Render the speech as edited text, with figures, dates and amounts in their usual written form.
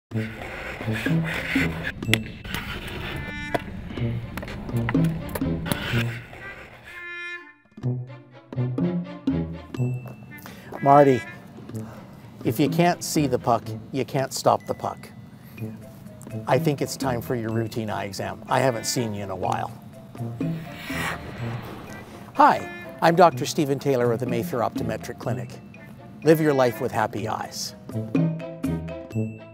Marty, if you can't see the puck, you can't stop the puck. I think it's time for your routine eye exam. I haven't seen you in a while. Hi, I'm Dr. Stephen Taylor of the Mayfair Optometric Clinic. Live your life with happy eyes.